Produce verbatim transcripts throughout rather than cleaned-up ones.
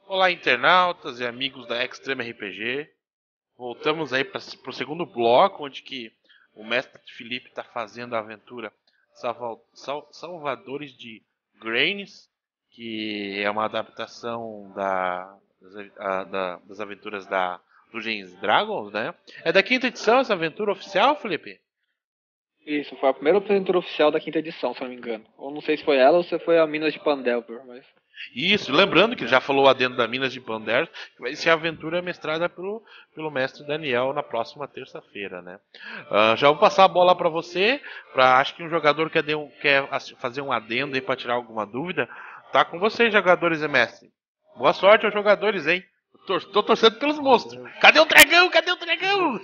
Olá, internautas e amigos da Extreme R P G. Voltamos aí para o segundo bloco, onde que o mestre Felipe está fazendo a aventura Salva, Sal, Salvadores de Grains, que é uma adaptação da, das, a, da, das aventuras da Dungeons Dragons, né? É da quinta edição essa aventura oficial, Felipe? Isso, foi a primeira aventura oficial da quinta edição, se eu não me engano. Ou não sei se foi ela ou se foi a Minas de Pandelver, mas... Isso, lembrando que já falou adendo da Minas de Pandelver, que vai ser a aventura mestrada pelo, pelo mestre Daniel na próxima terça-feira, né? Uh, já vou passar a bola para você, para acho que um jogador quer, um, quer fazer um adendo aí para tirar alguma dúvida. Tá com vocês, jogadores e mestre. Boa sorte aos jogadores, hein? Tô, tô torcendo pelos monstros. Cadê o dragão? Cadê o dragão?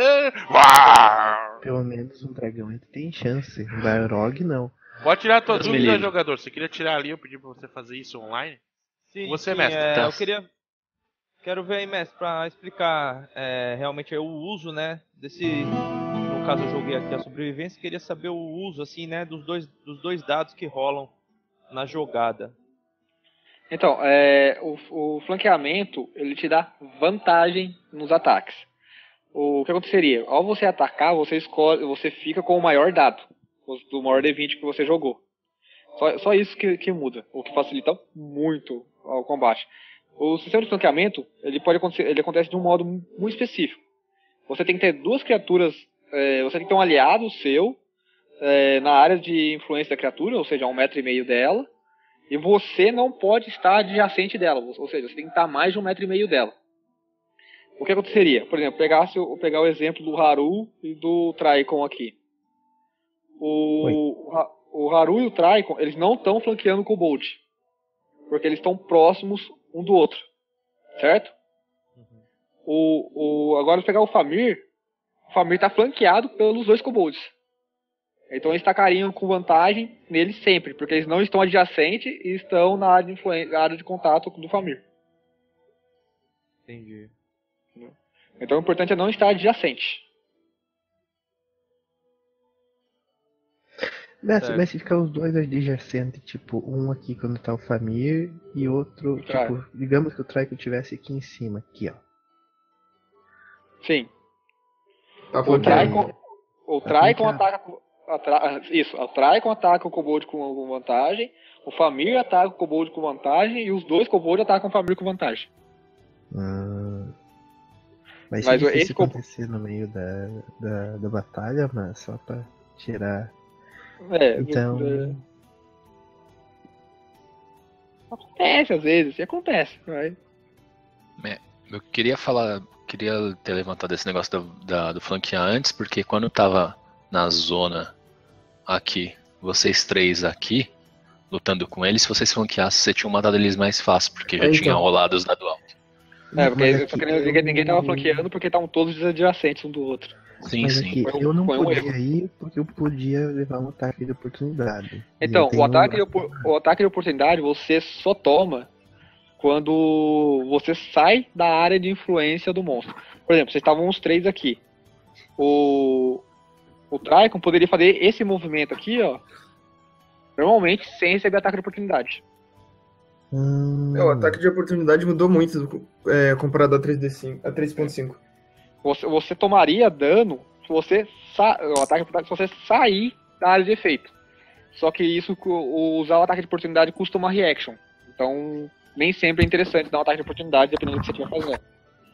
Pelo menos um dragão ainda tem chance. O Balrog não. Pode tirar a tua Deus dúvida, jogador. Você queria tirar ali, eu pedi pra você fazer isso online? Sim, você, sim, mestre. É, tá. Eu queria... Quero ver aí, mestre, pra explicar é, realmente o uso, né, desse... No caso, eu joguei aqui a sobrevivência, queria saber o uso, assim, né, dos dois, dos dois dados que rolam na jogada. Então, é, o, o flanqueamento, ele te dá vantagem nos ataques. O que aconteceria? Ao você atacar, você escolhe, você fica com o maior dado, do maior D vinte que você jogou. Só, só isso que, que muda, o que facilita muito o combate. O sistema de flanqueamento, ele, pode acontecer, ele acontece de um modo muito específico. Você tem que ter duas criaturas, é, você tem que ter um aliado seu é, na área de influência da criatura, ou seja, a um metro e meio dela, e você não pode estar adjacente dela, ou seja, você tem que estar a mais de um metro e meio dela. O que aconteceria? Por exemplo, pegasse, pegar o exemplo do Haru e do Traikon aqui. O, o Haru e o Traikon, eles não estão flanqueando o Kobold, porque eles estão próximos um do outro, certo? Uhum. O, o, agora, se pegar o Famir, o Famir está flanqueado pelos dois Kobolds. Então eles tacariam com vantagem nele sempre, porque eles não estão adjacentes e estão na área de, influência, área de contato do Famir. Entendi. Então o importante é não estar adjacente. Mas, mas se ficar os dois adjacentes, tipo, um aqui quando tá o Famir e outro, tipo, ah. digamos que o Traikon tivesse aqui em cima, aqui, ó. Sim. Tá o Traikon, o Traikon ataca com... Atra... Isso, o Traikon ataca o Kobold com vantagem, o Famir ataca o Kobold com vantagem e os dois Kobold atacam o Famir com vantagem. Hum... Mas, mas isso esse acontecer no meio da, da, da batalha, mas só pra tirar... É, então... É... Acontece às vezes, acontece. Vai. É, eu queria falar, queria ter levantado esse negócio do, da, do flanquear antes, porque quando eu tava na zona aqui, vocês três aqui, lutando com eles, se vocês flanqueassem, você tinha matado eles mais fácil, porque já então... tinha rolado os dado alto. É, porque aqui, só que ninguém, eu... ninguém tava flanqueando porque estavam todos adjacentes um do outro. Sim, mas sim. Aqui, foi, eu não foi podia um ir porque eu podia levar um ataque de oportunidade. Então, o ataque, um... de, o ataque de oportunidade você só toma quando você sai da área de influência do monstro. Por exemplo, vocês estavam os três aqui. O, o Traikon poderia fazer esse movimento aqui, ó, normalmente sem receber ataque de oportunidade. Hum... É, o ataque de oportunidade mudou muito é, comparado a três ponto cinco. Você, você tomaria dano se você, sa o ataque se você sair da área de efeito. Só que isso, usar o ataque de oportunidade custa uma reaction. Então, nem sempre é interessante dar um ataque de oportunidade, dependendo do que você estiver fazendo.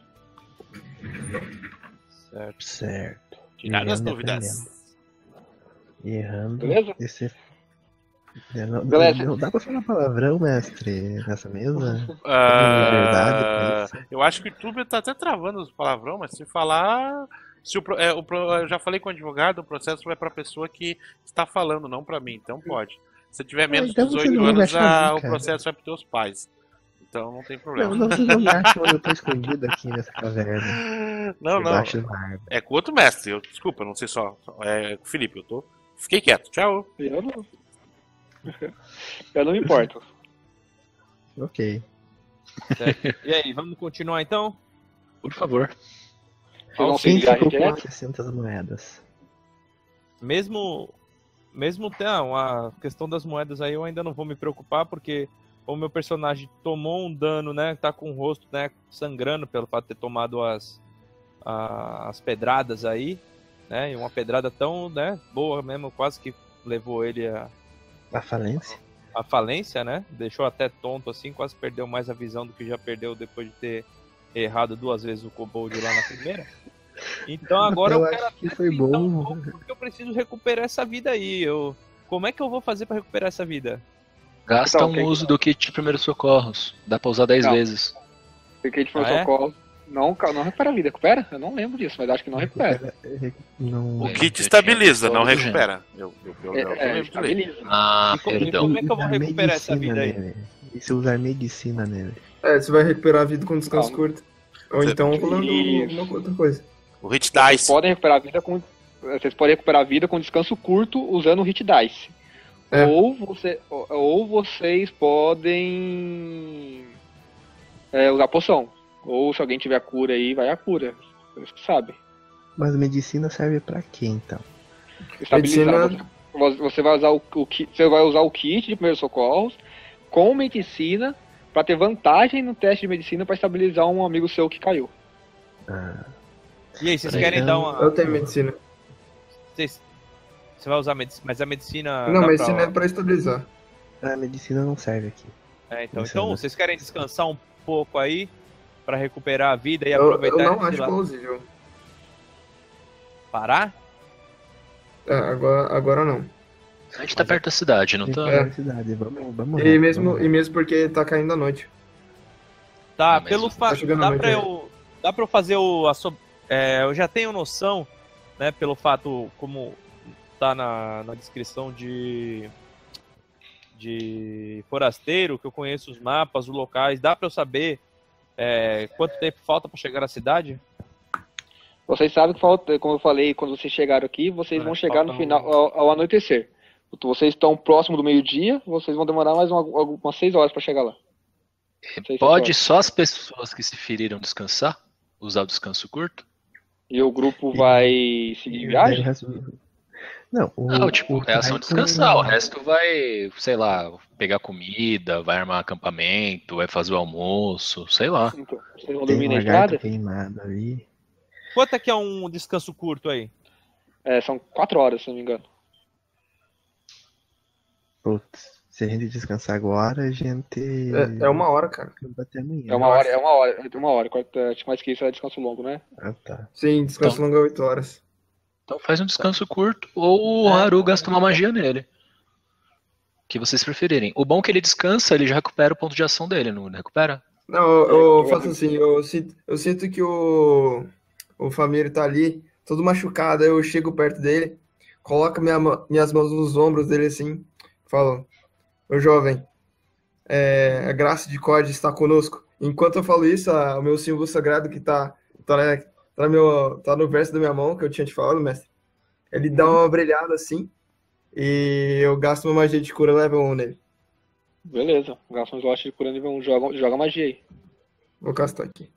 Certo, certo. Tiradas as dúvidas. Errando. Beleza? Esse... Não, Beleza. Não dá pra falar palavrão, mestre, nessa mesa? Uh, verdade, eu acho que o YouTube tá até travando os palavrão, mas se falar... Se o, é, o, eu já falei com o advogado, o processo vai pra pessoa que está falando, não pra mim, então pode. Se tiver menos de então dezoito anos, a, o processo vai pros teus pais. Então não tem problema. Não, não, vocês não me acham onde eu tô escondido aqui nessa caverna. Não, não. É com outro mestre, eu, desculpa, não sei só. É com o Felipe, eu tô... Fiquei quieto, tchau. Eu não... Eu não me importo. Ok. Certo. E aí, vamos continuar então? Por favor. Quem ficou com as sessenta moedas? Mesmo... Mesmo... Não, a questão das moedas aí eu ainda não vou me preocupar, porque o meu personagem tomou um dano, né? Tá com o rosto, né, sangrando pelo fato de ter tomado as, a, as pedradas aí, né? E uma pedrada tão, né, boa mesmo, quase que levou ele a, A falência? a falência, né? Deixou até tonto assim, quase perdeu mais a visão do que já perdeu depois de ter errado duas vezes o Kobold lá na primeira. Então agora eu eu quero acho que foi tentar um bom. pouco, porque eu preciso recuperar essa vida aí. Eu... Como é que eu vou fazer pra recuperar essa vida? Gasta Então, um quem- uso do kit de primeiros socorros. Dá pra usar dez Não. vezes. Porque de Ah, é? protocolo. Não, ca- não recupera a vida, recupera? Eu não lembro disso, mas acho que não recupera. Recupera- Não. O É, kit eu estabiliza, tinha não todo recupera. Eu, eu, eu, É, eu, eu é, lembro de ler. estabiliza. Ah, E como- e perdão. como é que eu vou Usar recuperar essa medicina vida aí? nele. E se usar medicina nele? É, você vai recuperar a vida com descanso Calma. curto. Ou Você- então rolando Isso. alguma outra coisa. O Hit Vocês Dice. podem recuperar a vida com. Vocês podem recuperar a vida com descanso curto usando o Hit Dice. É. Ou, você, ou, ou vocês podem é, usar poção. Ou se alguém tiver cura aí, vai a cura. Vocês que sabem. Mas medicina serve pra quê então? Estabilizar. Medicina- Você, você vai usar o, o kit, você vai usar o kit de primeiros socorros com medicina pra ter vantagem no teste de medicina pra estabilizar um amigo seu que caiu. Ah, E aí, vocês Peraí, querem então- dar uma. Eu tenho medicina. Vocês... Você vai usar medicina, mas a medicina. Não, dá medicina pra... é pra estabilizar. a medicina não serve aqui. É, então, Isso então é- vocês querem descansar um pouco aí pra recuperar a vida e Eu, aproveitar eu não sei acho lá, plausível. parar? É, agora, agora não. A gente tá perto da cidade, não Tem tá? É. universidade, vamos, vamos E lá, mesmo, vamos e mesmo porque tá caindo a noite. Tá, Ah, mas pelo tá fato. chegando Dá a noite pra aí. eu. Dá pra eu fazer o. A so... é, eu já tenho noção, né? Pelo fato, como tá na, na descrição de. De forasteiro, que eu conheço os mapas, os locais. Dá pra eu saber é, quanto tempo falta pra chegar na cidade? Vocês sabem que falta, como eu falei, quando vocês chegaram aqui, vocês É, vão chegar no falta um- final, ao, ao anoitecer. Vocês estão próximo do meio-dia, vocês vão demorar mais uma, umas seis horas pra chegar lá. Seis, sete Pode horas. só as pessoas que se feriram descansar? Usar o descanso curto? E o grupo vai seguir viagem? Não, o, Não, tipo, o é ação Taiko- descansar. O resto vai, sei lá, pegar comida, vai armar acampamento, vai fazer o almoço, sei lá. Então, vocês vão Tem dormir um na lagarto estrada? queimado ali. Quanto é que é um descanso curto aí? É, são quatro horas, se não me engano. Putz, se a gente descansar agora, a gente. É, é uma hora, cara. acampa até amanhã. É uma hora, é uma hora, é uma hora. Quarta- Acho que mais que isso é descanso longo, né? Ah, tá. Sim, descanso Então- longo é oito horas. Então faz um descanso curto ou o Haru gasta uma magia nele. Que vocês preferirem. O bom é que ele descansa, ele já recupera o ponto de ação dele, não recupera? Não, eu, eu faço assim, eu sinto, eu sinto que o, o Famírio tá ali, todo machucado, aí eu chego perto dele, coloco minha, ma- minhas mãos nos ombros dele assim, falo, ô jovem, é, a graça de Code está conosco. Enquanto eu falo isso, a- o meu símbolo sagrado que tá, tá, né, tá, no meu, tá no verso da minha mão, que eu tinha te falado, mestre, ele dá uma brilhada assim, e eu gasto uma magia de cura level um nele. Beleza. Gasta um slot de cura nível um, joga, joga magia aí. Vou castar aqui.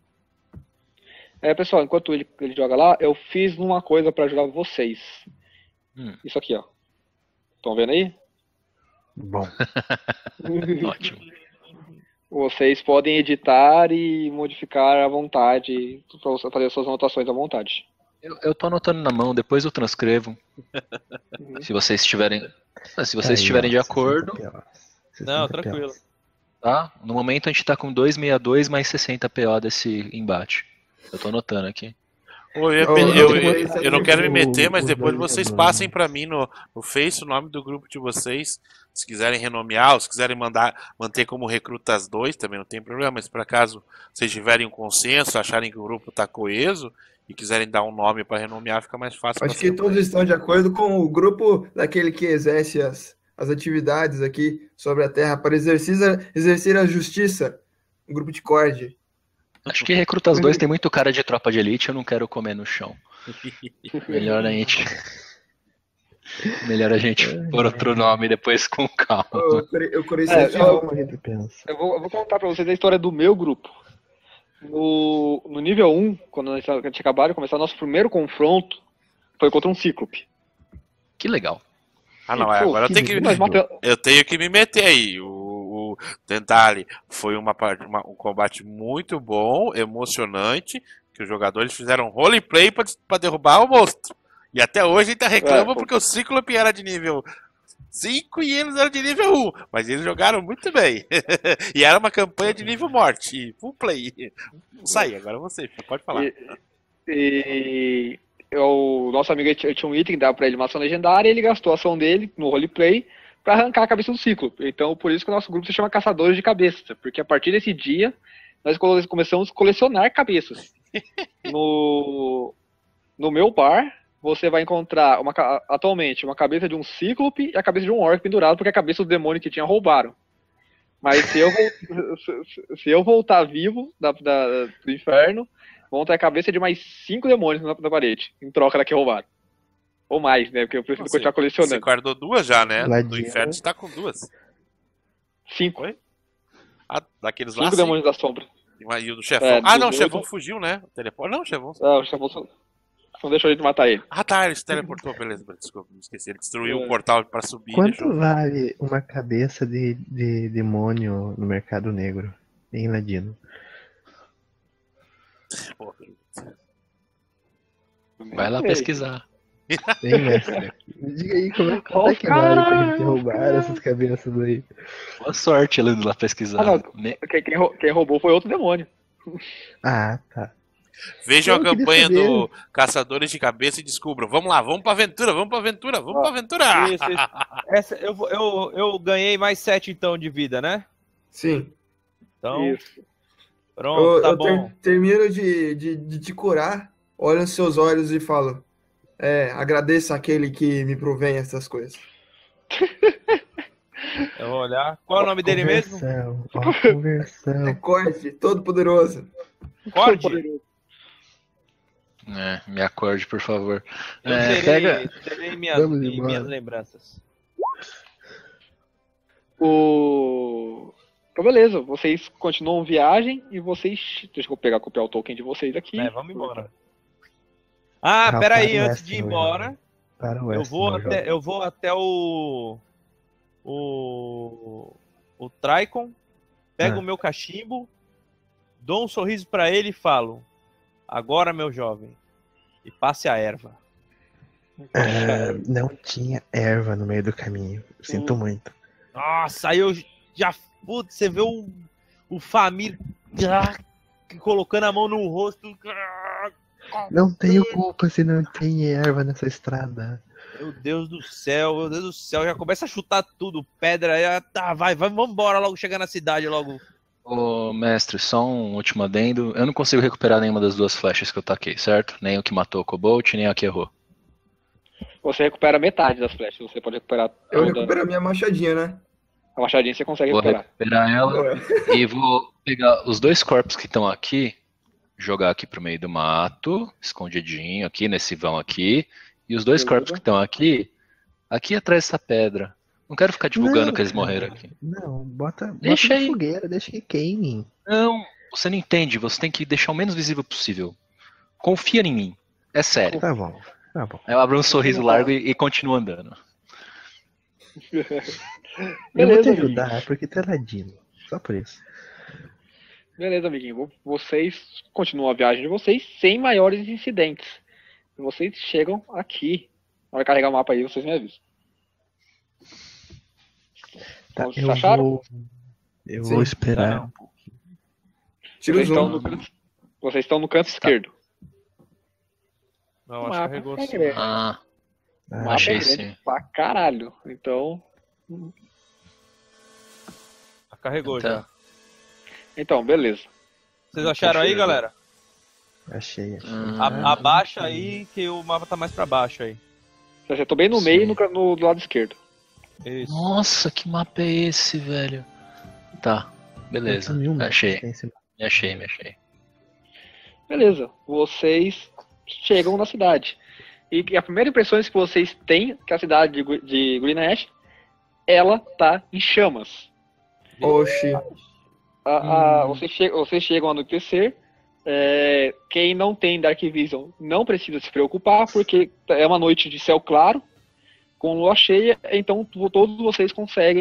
É, pessoal, enquanto ele, ele joga lá, eu fiz uma coisa pra ajudar vocês. Hum. Isso aqui, ó. Estão vendo aí? Bom, Ótimo. Vocês podem editar e modificar à vontade, pra você fazer suas anotações à vontade. Eu, eu tô anotando na mão, depois eu transcrevo. Uhum. Se vocês estiverem. Se vocês aí, estiverem de ó, acordo, sessenta P Os. Não, sessenta P Os. tranquilo. tá? No momento a gente tá com duzentos e sessenta e dois mais sessenta P O desse embate. Eu tô anotando aqui. Ô, eu, ia Ô, pe- eu eu, tenho eu, esse eu não quero me aqui, meter, o- mas o depois dois vocês é do- passem pra mim no, no Face o nome do grupo de vocês. Se quiserem renomear, ou se quiserem mandar, manter como Recrutas dois, também não tem problema. Mas por acaso vocês tiverem um consenso, acharem que o grupo tá coeso e quiserem dar um nome pra renomear, fica mais fácil. Acho pra que sempre. todos estão de acordo com o grupo daquele que exerce as, as atividades aqui sobre a Terra para exercer, exercer a justiça. O grupo de Cord. Acho que Recrutas dois tem muito cara de tropa de elite, eu não quero comer no chão. Melhor a gente. Melhor a gente pôr outro nome depois com calma. Eu, curei- eu curei É, sete eu- almas. Como a gente pensa? Eu vou, eu vou contar pra vocês a história do meu grupo. No, no nível um, quando a gente a gente acabou de começar, nosso primeiro confronto foi contra um Cíclope. Que legal. Ah, não, é, Pô, agora eu tenho que, Nós matamos, eu tenho que me meter aí. O, o Dendali. Foi uma, part- uma- um combate muito bom, emocionante, que os jogadores fizeram roleplay pra, des- pra derrubar o monstro. E até hoje ainda reclamam É, porque o Cíclope era de nível cinco e eles eram de nível um. Mas eles jogaram muito bem. E era uma campanha de nível morte, full play. Isso aí, agora você, pode falar. E, e o nosso amigo ele tinha um item que dava pra ele uma ação legendária e ele gastou a ação dele no roleplay pra arrancar a cabeça do Cíclope. Então, por isso que o nosso grupo se chama Caçadores de Cabeça, porque a partir desse dia nós cole- começamos a colecionar cabeças. No, no meu bar, você vai encontrar uma, ca- atualmente uma cabeça de um Cíclope e a cabeça de um Orc pendurado, porque a cabeça do demônio que tinha roubaram. Mas se eu, vol- se, se eu voltar vivo da, da- do inferno, vão ter a cabeça de mais cinco demônios na, na parede, em troca da que roubaram. Ou mais, né? Porque eu preciso Você, continuar você colecionando. guardou duas já, né? Ladino. Do inferno você tá com duas. Cinco. Oi? Ah, daqueles lá, Cinco sim. demônios da sombra. E o do chefão. É, ah, do não, o dois, chefão né? fugiu, né? Teleporte. Não, o chefão. Ah, o chefão só- não deixou a gente matar ele. Ah, tá, ele se teleportou, beleza, desculpa, me esqueci. Ele destruiu É. o portal pra subir e Quanto deixou. vale uma cabeça de, de demônio no mercado negro em Ladino? Pô, Vai lá Ei, pesquisar. Hein, mestre? Me diga aí como é, quanto Ó, é que vale pra caralho. gente roubar essas cabeças aí. Boa sorte ele indo lá pesquisar. Ah, não. Ne- Quem, quem rou- quem roubou foi outro demônio. Ah, tá. Vejam Eu a queria campanha saber. do Caçadores de Cabeça e descubram. Vamos lá, vamos pra aventura, vamos pra aventura, vamos pra aventura! Isso, isso. Essa, eu, vou- eu, eu ganhei mais sete então de vida, né? Sim. Então, Isso. pronto, eu tá eu bom. ter- termino de, de, de te curar, olho nos seus olhos e falo: é, agradeça aquele que me provém essas coisas. Eu vou olhar. Qual é o nome dele mesmo? Conversão, ó, É conversão. Corte, todo poderoso. Cord? É, me acorde, por favor. Eu É, terei, pega. terei minhas, Vamos embora. minhas lembranças. O... Então, beleza. Vocês continuam viagem e vocês... Deixa eu pegar, copiar o token de vocês aqui. É, vamos embora. Ah, Rapaz, peraí, o antes West de ir não embora, joga. Para o eu West vou não até, joga. eu vou até o. O. O Tricon, pego Ah. o meu cachimbo, dou um sorriso pra ele e falo: agora, meu jovem, e passe a erva. Ah, não tinha erva no meio do caminho. Sinto Hum. muito. Nossa, aí eu já. Putz, você vê o, o família ah, colocando a mão no rosto. ah, Não tenho culpa se não tem erva nessa estrada. Meu Deus do céu, meu Deus do céu, já começa a chutar tudo, pedra, já, tá, vai, vai, vamos embora logo, chegar na cidade logo. Ô, mestre, só um último adendo. Eu não consigo recuperar nenhuma das duas flechas que eu taquei, certo? Nem o que matou o Cobalt, nem a que errou. Você recupera metade das flechas. Você pode recuperar Eu toda. recupero a minha machadinha, né? A machadinha você consegue Vou recuperar. recuperar ela Ué. e vou pegar os dois corpos que estão aqui, jogar aqui pro meio do mato, escondidinho aqui nesse vão aqui, e os dois Beleza. corpos que estão aqui, aqui atrás dessa pedra. Não quero ficar divulgando Não, que eles cara. morreram aqui. Não, bota, bota Deixa na aí. fogueira, deixa que queime. Não, você não entende, você tem que deixar o menos visível possível. Confia em mim, é sério. Tá bom, tá bom. Aí eu abro um sorriso largo e, e continuo andando. Eu vou Beleza, te amiguinho. ajudar, porque tu é ladino. Só por isso. Beleza, amiguinho. Vocês continuam a viagem de vocês sem maiores incidentes. E vocês chegam aqui. Na hora de carregar o mapa aí, vocês me avisam. Tá, Vocês eu acharam? vou. Eu Sim. vou esperar. Não. Tira o Vocês estão zoom. no canto, vocês estão no canto esquerdo. Não, O acho que mapa carregou é sim. grande. Ah, O Ah, mapa achei é grande sim. pra caralho. Então. Carregou Tá. já. Então, beleza. Vocês acharam aí, galera? achei, achei. Hum. A- abaixa aí que o mapa tá mais pra baixo aí. Você acertou bem no meio Sim. e no, ca- no- do lado esquerdo. Isso. Nossa, que mapa é esse, velho? Tá, beleza. Sumiu, mano. Achei, Tem esse- me achei, me achei. Beleza. Vocês chegam na cidade. E a primeira impressão que vocês têm que a cidade de, Gu- de Greenash, ela tá em chamas. Oxi. A- a- vocês, che- vocês chegam ao anoitecer. É, quem não tem Dark Vision não precisa se preocupar, porque é uma noite de céu claro, com lua cheia, então tu- todos vocês conseguem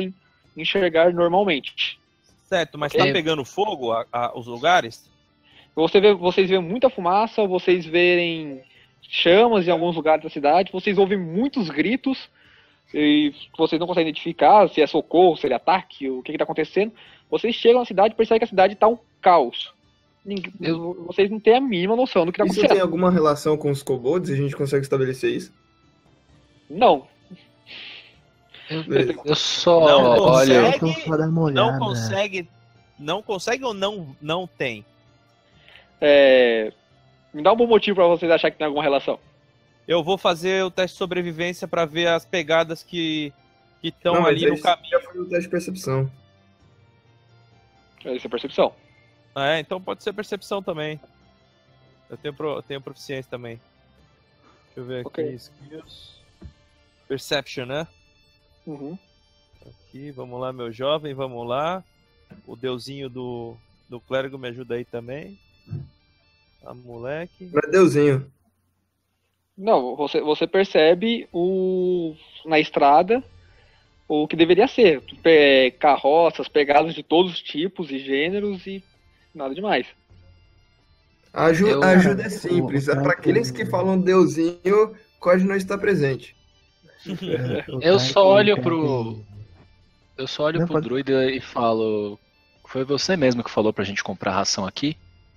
enxergar normalmente. Certo, mas Ok. tá pegando fogo a- a- os lugares? Você vê, vocês veem muita fumaça, vocês verem chamas em alguns lugares da cidade, vocês ouvem muitos gritos e vocês não conseguem identificar se é socorro, se é ataque, o que está acontecendo. Vocês chegam na cidade e percebem que a cidade está um caos. Ninguém- Eu- Vocês não têm a mínima noção do que está Isso tem acontecendo. alguma relação com os kobolds? A gente consegue estabelecer isso? Não. Beleza. Eu só Não olho. consegue. Então só dá uma olhada. Não consegue. Não consegue ou não, não tem? É, Me dá um bom motivo para vocês acharem que tem alguma relação. Eu vou fazer o teste de sobrevivência pra ver as pegadas que estão Não, mas ali no esse caminho. Já foi o teste de percepção. Essa é a percepção. É, então pode ser percepção também. Eu tenho, pro, eu tenho proficiência também. Deixa eu ver aqui. Ok. Skills. Perception, né? Uhum. Aqui, vamos lá, meu jovem, vamos lá. O deusinho do, do clérigo me ajuda aí também. Ah, moleque. Não é Deusinho. Não, você, você percebe o, na estrada o que deveria ser. Pe- carroças, pegadas de todos os tipos e gêneros e nada demais. A aju- Eu- a ajuda é simples. o- É para aqueles que falam Deusinho, Code não está presente. É, o Eu Tycho só olho pega pro- e- Eu só olho Não, pro pode- druida e falo. Foi você mesmo que falou pra gente comprar ração aqui?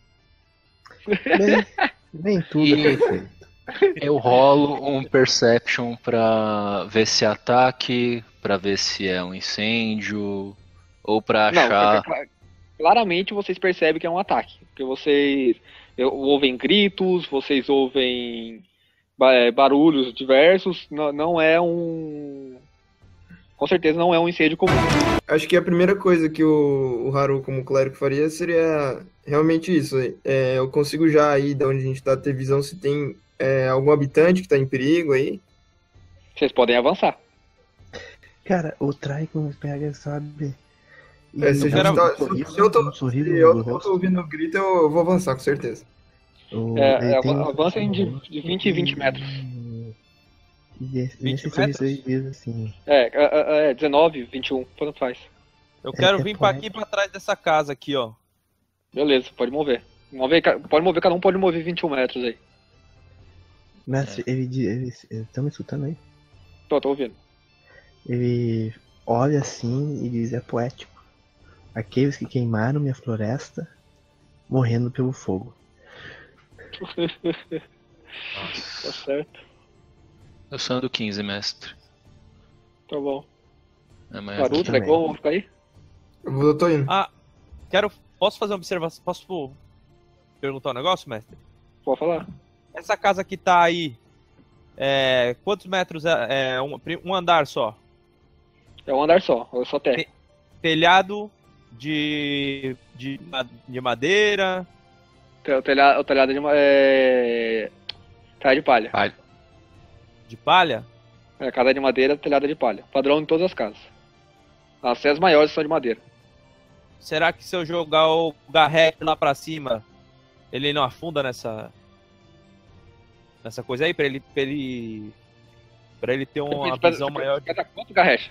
Bem, nem tudo E- é perfeito. Eu rolo um perception pra ver se é ataque, pra ver se é um incêndio, ou pra Não, achar. cla- claramente vocês percebem que é um ataque. Porque vocês eu- ouvem gritos, vocês ouvem ba- é, barulhos diversos. Não, não é um. Com certeza não é um incêndio comum. Acho que a primeira coisa que o, o Haru, como clérigo, faria seria realmente isso. É, eu consigo já aí, de onde a gente tá, ter visão se tem é, algum habitante que tá em perigo aí. Vocês podem avançar. Cara, o Tricon pega, sabe? É, se, a gente Quero- tá- um se- se eu tô, um sorriso se no eu, eu rosto. tô ouvindo o grito, eu vou avançar, com certeza. O- É, ele é, tem um avancem sorriso de- no rosto de vinte em vinte metros. E esse, vinte nesse sorriso metros? ele diz assim: É, é, é dezenove, vinte e um, tanto faz. Eu quero é vir pra poético. aqui pra trás dessa casa aqui, ó. Beleza, pode mover. mover ca- pode mover, cada um pode mover vinte e um metros aí. Mestre, ele diz. Ele, estão me escutando aí? Tô, tô ouvindo. Ele olha assim e diz: é poético. Aqueles que queimaram minha floresta morrendo pelo fogo. Tá certo. Eu sou do quinze, mestre. Tá bom. Amanhã Naruto, também. Dragon, vamos ficar aí? Eu vou- eu tô indo. Ah, quero. Posso fazer uma observação? Posso perguntar um negócio, mestre? Pode falar. Essa casa que tá aí. É, quantos metros é? É um, um andar só. É um andar só, eu só tenho. Telhado de, de, ma- de madeira. O telhado, o telhado de uma. É... Telhado de palha. De palha? É, casa de madeira, telhada de palha. Padrão em todas as casas. As seis maiores são de madeira. Será que se eu jogar o garrete lá pra cima, ele não afunda nessa. Nessa coisa aí? Pra ele. Pra ele, pra ele ter uma Espera- visão espera- maior. espera quanto garrecha?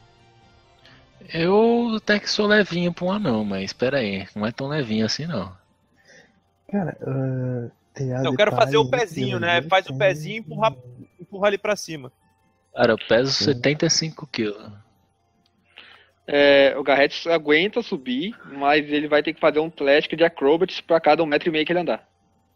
Eu até que sou levinho pra um anão, mas espera aí, não é tão levinho assim não. Cara, uh, telhado Eu de quero fazer o palha, pezinho, pelo né? jeito, Faz o é- pezinho e empurra, empurra ali pra cima. Cara, eu peso Sim. setenta e cinco quilos. É, o Garrett aguenta subir, mas ele vai ter que fazer um Atlético de Acrobatics pra cada um metro e meio que ele andar.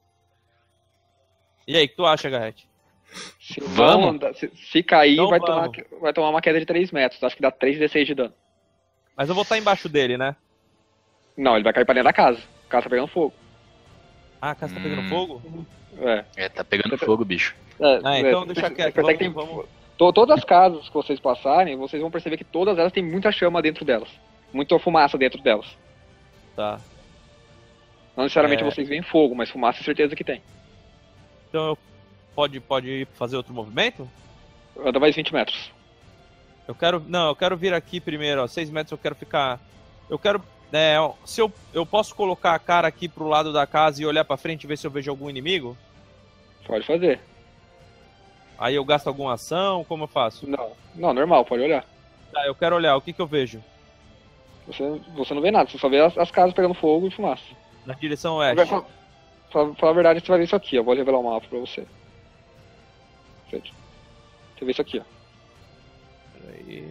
E aí, o que tu acha, Garrett? Se, Vamos? não andar- se, se cair, Então vai, vamos. tomar, vai tomar uma queda de três metros. Acho que dá três D seis de dano. Mas eu vou estar embaixo dele, né? Não, ele vai cair pra dentro da casa. A casa tá pegando fogo. Ah, a casa tá pegando Hum. fogo? É. É, tá pegando fogo, bicho. É, Ah, é, então você- deixa você quieto. percebe que Vamos, tem- vamos. to- Todas as casas que vocês passarem, vocês vão perceber que todas elas têm muita chama dentro delas. Muita fumaça dentro delas. Tá. Não necessariamente É. vocês veem fogo, mas fumaça é certeza que tem. Então eu pode, pode fazer outro movimento? Anda mais vinte metros. Eu quero. Não, eu quero vir aqui primeiro, ó. seis metros eu quero ficar. Eu quero. É, ó, se eu, eu posso colocar a cara aqui pro lado da casa e olhar pra frente e ver se eu vejo algum inimigo? Pode fazer. Aí eu gasto alguma ação? Como eu faço? Não, não, normal, pode olhar. Tá, eu quero olhar. O que que eu vejo? Você, você não vê nada, você só vê as, as casas pegando fogo e fumaça. Na direção oeste. Pra falar, falar a verdade, você vai ver isso aqui, ó. Vou revelar o mapa pra você. Você vê isso aqui, ó. Peraí.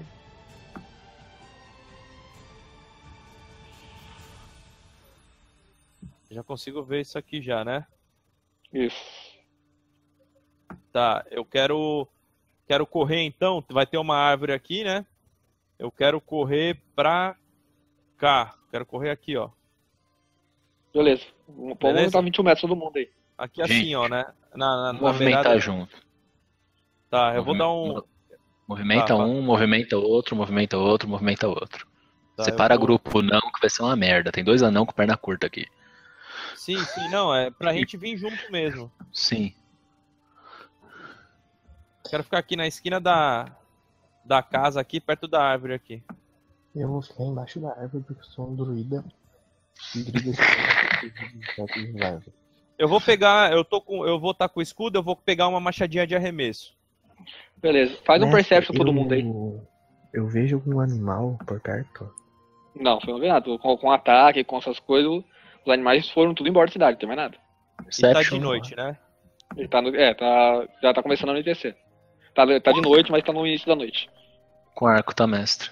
Já consigo ver isso aqui já, né? Isso. Tá, eu quero quero correr então, vai ter uma árvore aqui, né? Eu quero correr pra cá. Quero correr aqui, ó. Beleza. Vamos aumentar vinte e um metros todo mundo aí. Aqui assim, Gente, ó, né? Na, na, na Movimentar beirada. junto. Tá, eu Movime- vou dar um. Movimenta Tá, um, movimenta outro, movimenta outro, movimenta outro. Tá, Separa eu vou- grupo não, que vai ser uma merda. Tem dois anão com perna curta aqui. Sim, sim, não, é pra gente vir junto mesmo. Sim. Quero ficar aqui na esquina da, da casa aqui, perto da árvore aqui. Eu vou ficar embaixo da árvore porque eu sou um druida. E druida de árvore. Eu vou pegar, eu tô com, eu vou estar com o escudo, eu vou pegar uma machadinha de arremesso. Beleza. Faz um Mestre, perception todo eu- mundo aí. Eu vejo algum animal por perto. Não, você não vê nada. Com, com ataque, com essas coisas, os animais foram tudo embora da cidade, não tem mais nada. E tá Perception. de noite, né? Ele tá no, é, tá, já tá começando a anoitecer. Tá, tá de noite, mas tá no início da noite. Com arco, tá, mestre?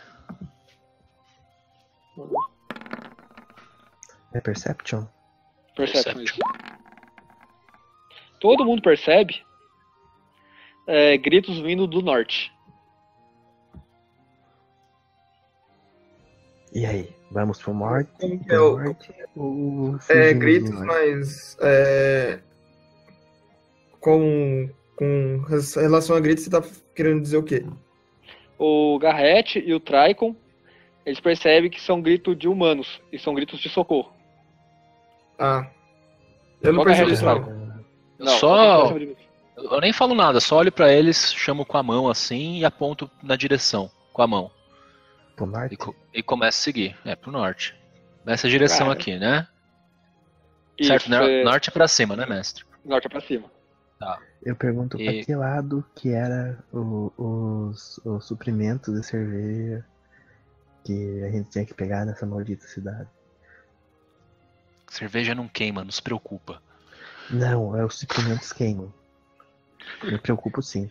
É Perception? Perception, Perception. isso. Todo mundo percebe é, gritos vindo do norte. E aí? Vamos pro norte? Como que Pro é o- norte ou É, fugimos do gritos, norte? mas é, com, com relação a gritos, você tá querendo dizer o quê? O Garrett e o Tricon, eles percebem que são gritos de humanos e são gritos de socorro. Ah, eu não Qual que é a percebi isso reação? não. Não, Só- não tem Eu nem falo nada, só olho pra eles, chamo com a mão assim e aponto na direção com a mão. Pro norte? E, co- e começo a seguir. É, pro norte. Nessa direção Cara, aqui, né? Isso, certo, né? é, Norte pra cima, né, mestre? norte é pra cima. Eu pergunto pra E- que lado que era o- os, os suprimentos de cerveja que a gente tinha que pegar nessa maldita cidade. Cerveja não queima, não se preocupa. Não, é os suprimentos queimam. Me preocupo sim.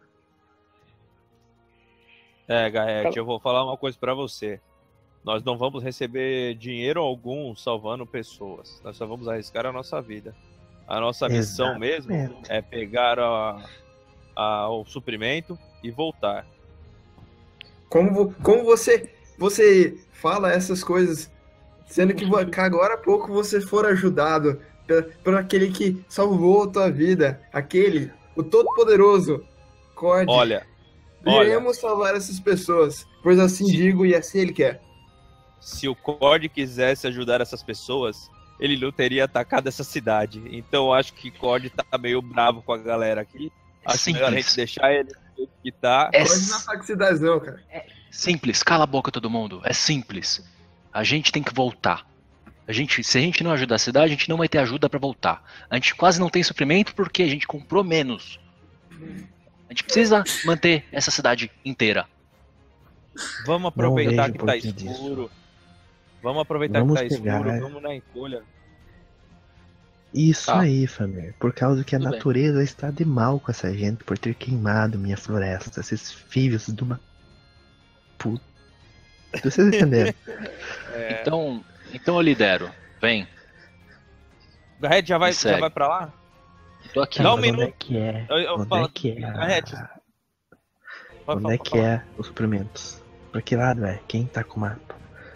É, Garrett, eu vou falar uma coisa pra você. Nós não vamos receber dinheiro algum salvando pessoas. Nós só vamos arriscar a nossa vida. A nossa missão mesmo Exatamente. é pegar a, a- o suprimento e voltar. Como, vo- como você, você fala essas coisas, sendo que vo- que agora há pouco você for ajudado pe- por aquele que salvou a tua vida, aquele, o Todo-Poderoso, Cord. Olha, olha, Iremos salvar essas pessoas, pois assim Sim. digo e assim ele quer. se o Cord quisesse ajudar essas pessoas, ele não teria atacado essa cidade. Então eu acho que Cord tá meio bravo com a galera aqui. Acho melhor a gente Simples. deixar ele do jeito que tá. É Pode não atacar cidades não, cara. simples, cala a boca todo mundo. É simples. A gente tem que voltar. A gente, se a gente não ajudar a cidade, a gente não vai ter ajuda pra voltar. A gente quase não tem suprimento porque a gente comprou menos. A gente precisa manter essa cidade inteira. Vamos aproveitar vejo que tá porquê disso. escuro. Vamos aproveitar Vamos que tá pegar- escuro, vamos na encolha. Isso Tá. aí, Famir. Por causa que a Tudo bem. natureza está de mal com essa gente por ter queimado minha floresta. Esses filhos de uma puta. Vocês entenderam? É, Então, então eu lidero. Vem, o Garrett já vai, Me já segue. vai pra lá? tô aqui. Dá um Mas onde é minuto. que é? Eu, eu Onde falo, é que é? Garrett, pode Onde falar, é pode que falar. é os suprimentos? Pra que lado é? Quem tá com o mapa?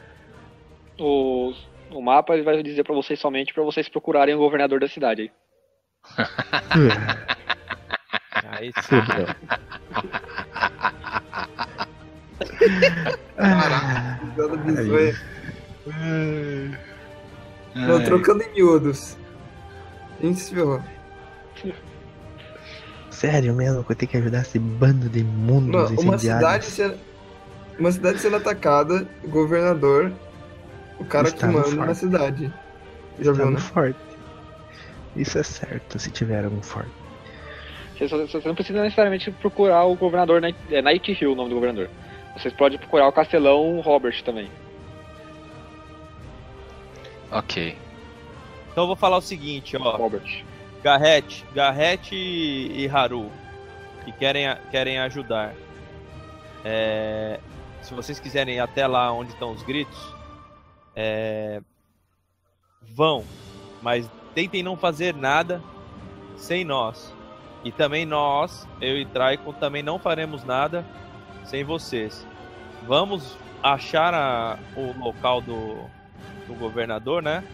O, o mapa ele vai dizer pra vocês somente pra vocês procurarem o governador da cidade. aí. Aí sim. Fudeu. Ah, Dando bisonha. Ai. Não, trocando em miúdos. A gente se ferrou. sério mesmo, que eu tenho que ajudar esse bando de Não, mundos uma cidade incendiários. sendo, uma cidade sendo atacada, o governador, o cara Está que no manda na forte. cidade. Já Está viu, no né? forte. Isso é certo, se tiver algum forte. Vocês, vocês não precisam necessariamente procurar o governador Night, é Night Hill, o nome do governador. Vocês podem procurar o Castelão Robert também. Ok. Então eu vou falar o seguinte, ó. Robert. Garrett, Garrett e, e Haru, que querem, querem ajudar. É, se vocês quiserem ir até lá onde estão os gritos, é, vão, mas tentem não fazer nada sem nós. E também nós, eu e Traicon, também não faremos nada sem vocês. Vamos achar a, o local do, do governador, né?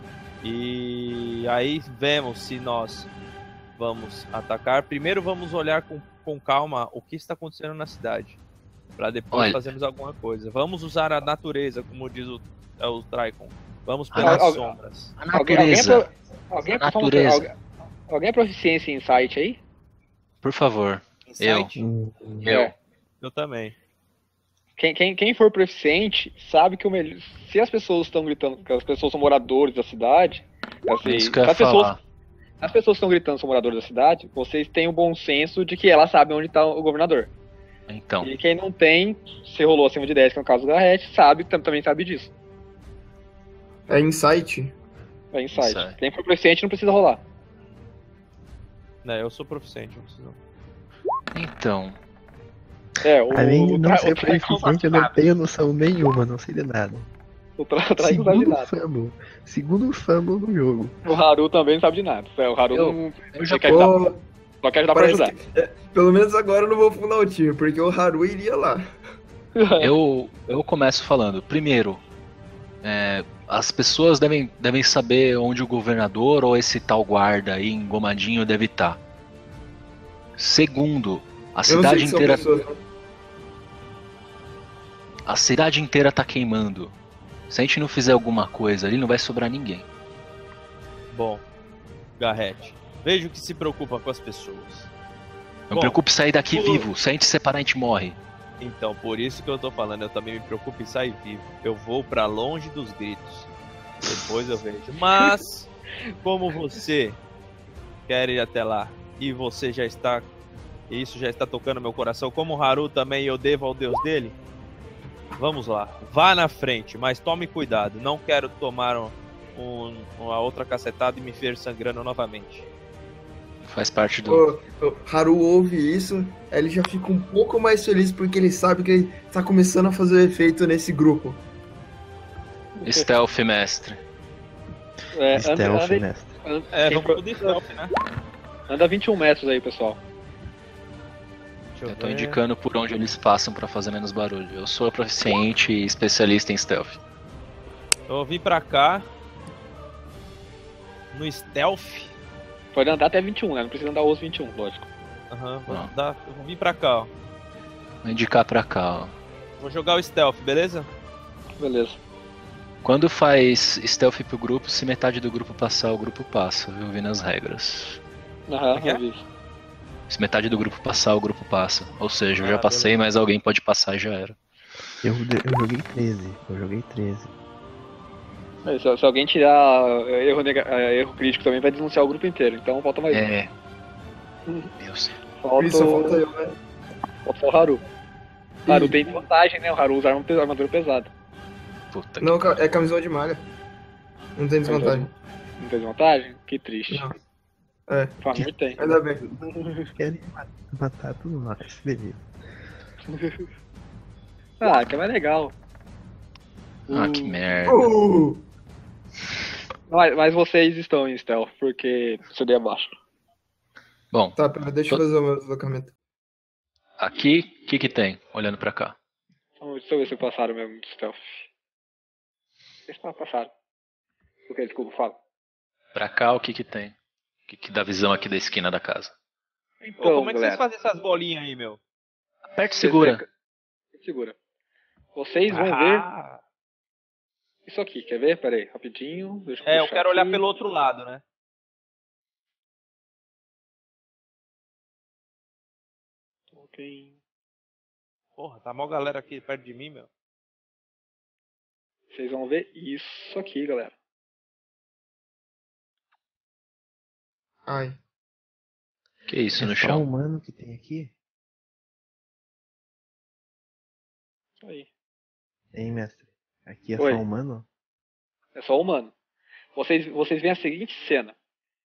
E aí vemos se nós vamos atacar. Primeiro vamos olhar com, com calma o que está acontecendo na cidade, para depois Olha. fazermos alguma coisa. Vamos usar a natureza, como diz o, é o Traicon. Vamos pelas Al- al- sombras. A Alguém, alguém, é natureza. pro- alguém, é A pro- natureza. alguém, alguém é proficiência em insight aí? Por favor. Eu. Insight? Hum, Eu. É. Eu também. Quem, quem, quem for proficiente sabe que o melhor. Se as pessoas estão gritando que as pessoas são moradores da cidade, assim, Isso que eu se ia as pessoas, falar. as pessoas que estão gritando são moradores da cidade, vocês têm o bom senso de que elas sabem onde está o governador. Então. E quem não tem, se rolou acima de dez, que é o caso do Garrett, sabe, tam- também sabe disso. É insight. É insight. Insight. Quem for proficiente não precisa rolar. Né, eu sou proficiente, não preciso. Então. É, o, Além de o, não tra- ser o Traicon proficiente, eu não sabe. tenho noção nenhuma, não sei de nada. O tra- o Traicon sabe de Segundo nada. fumble. Segundo fumble no jogo. O Haru também não sabe de nada. É, o Haru Eu- não. eu já quer ajudar, Pô, só quer ajudar pra parece ajudar. que- é, pelo menos agora eu não vou fundar o time, porque o Haru iria lá. Eu, eu começo falando. Primeiro, é, as pessoas devem, devem saber onde o governador ou esse tal guarda aí engomadinho deve estar. Segundo, a Eu não sei cidade que são inteira, pessoas, não. a cidade inteira tá queimando. Se a gente não fizer alguma coisa ali, não vai sobrar ninguém. Bom, Garrett, vejo que se preocupa com as pessoas. Não Bom, preocupe em sair daqui o- vivo. Se a gente separar, a gente morre. Então, por isso que eu tô falando, eu também me preocupo em sair vivo. Eu vou pra longe dos gritos. Depois eu vejo. Mas, como você quer ir até lá e você já está. E isso já está tocando meu coração, como o Haru também eu devo ao Deus dele. Vamos lá. Vá na frente, mas tome cuidado. Não quero tomar um, um- uma outra cacetada e me ver sangrando novamente. Faz parte do. O, o Haru ouve isso, aí ele já fica um pouco mais feliz porque ele sabe que ele tá começando a fazer efeito nesse grupo. Stealth, mestre. É, anda, Stealth, anda, mestre. anda, É, quem vamos for- pro de stealth, né? anda vinte e um metros aí, pessoal. Deixa Eu tô ver. indicando por onde eles passam pra fazer menos barulho. Eu sou proficiente e especialista em stealth. Eu vim pra cá. No stealth. Pode andar até vinte e um, né? Não precisa andar os vinte e um, lógico. Aham, vou, Não. dar- eu vou vir pra cá, ó. Vou indicar pra cá, ó. Vou jogar o stealth, beleza? Beleza. Quando faz stealth pro grupo, se metade do grupo passar, o grupo passa, viu? Vi nas regras. Aham, que é? eu vi. Se metade do grupo passar, o grupo passa. Ou seja, eu Ah, já passei, mas alguém pode passar e já era. Eu, eu joguei treze. Eu joguei treze. É, Se, se alguém tirar é, erro, nega- é, erro crítico também vai denunciar o grupo inteiro. Então falta mais um. É. Deus. Por Falta, isso só o- falta eu, né? falta só o Haru. Haru Ih. tem vantagem, né? O Haru usa arma- armadura pesada. Puta que Não, ca- é camisão de malha. Não tem desvantagem. Não tem desvantagem? Que triste. Não. É, O Famir tem. ainda bem. Querem ma- matar tudo nós, beleza. Ah, que é mais legal. Ah, que Hum, merda. Uh! Mas, mas vocês estão em stealth, porque C D é baixo. Bom, Tá, pera, deixa eu fazer o meu deslocamento. aqui, o que que tem? Olhando pra cá. Então, deixa eu ver se passaram mesmo de stealth. Eles passaram. O que? Desculpa, fala. Pra cá, o que que tem? O que que dá visão aqui da esquina da casa? Então, Ô, como é que galera, vocês fazem essas bolinhas aí, meu? Aperta e segura. Segura. Vocês vão ver Ah, isso aqui, quer ver? Pera aí, rapidinho. Deixa é, eu puxar quero olhar aqui. pelo outro lado, né? Ok. Porra, tá mó galera aqui perto de mim, meu. Vocês vão ver isso aqui, galera. Ai. Que isso É no só chão? humano que tem aqui? Isso aí. Hein, mestre? Aqui é Oi. só humano? É só humano. vocês, vocês veem a seguinte cena.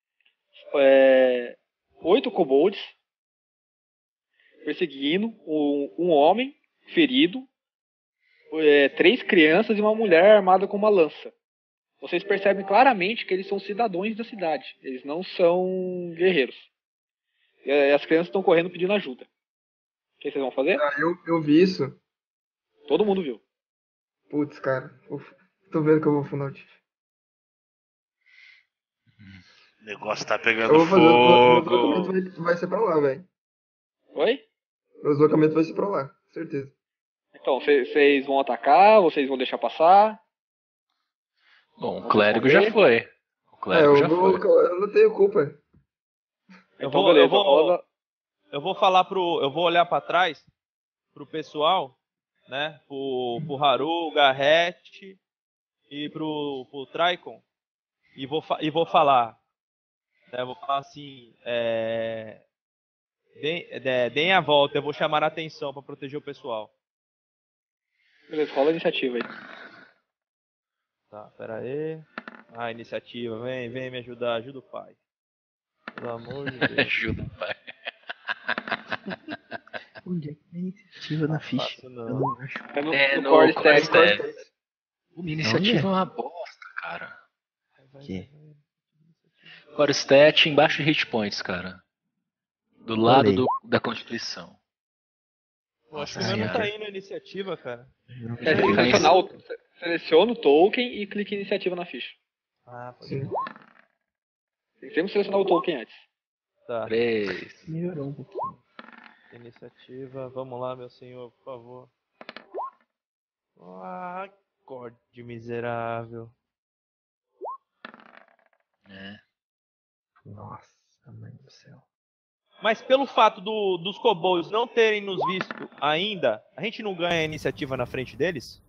É, oito kobolds perseguindo um, um homem ferido, é, três crianças e uma mulher armada com uma lança. Vocês percebem claramente que eles são cidadãos da cidade. Eles não são guerreiros. E as crianças estão correndo pedindo ajuda. O que vocês vão fazer? Ah, eu, eu vi isso. Todo mundo viu. Putz, cara. Uf, tô vendo que eu vou fundar o time. O negócio tá Eu pegando vou fazer. Meu fogo. deslocamento vai, vai ser pra lá, velho. Oi? Meu deslocamento vai ser pra lá, certeza. Então, vocês vão atacar? Vocês vão deixar passar? Bom, o clérigo já foi. O É, clérigo eu, já vou, foi. eu não tenho culpa. Eu Então, vou, beleza. eu vou, rola- eu vou falar pro. Eu vou olhar pra trás pro pessoal, né? Pro, pro Haru, Garrett e pro, pro Tricon. E vou, fa- e vou falar. Né, vou falar assim. É, deem, é, deem a volta, eu vou chamar a atenção pra proteger o pessoal. Beleza, rola a iniciativa aí. Tá, pera aí. Ah, iniciativa, vem, vem me ajudar, ajuda o pai. Pelo amor de Deus. Ajuda, pai. Onde é que é a iniciativa na ficha? Fácil Eu não. não acho. É no, É, no no Core Core Stats. Stats. Minha iniciativa é uma bosta, cara. Que? Core Stat embaixo de hit points, cara. Do lado Olhei. do, da Constituição. Eu acho que Nossa o meu não tá senhora. aí na iniciativa, cara. É, Fica selecionar em- o, seleciona o token e clica em iniciativa na ficha. Ah, pode Sim. Tem que sempre selecionar o token antes. tá. Três. Melhorou um pouquinho. Iniciativa, vamos lá, meu senhor, por favor. Ah, acorde miserável. É. Nossa, mãe do céu. Mas pelo fato do- dos kobolds não terem nos visto ainda, a gente não ganha a iniciativa na frente deles?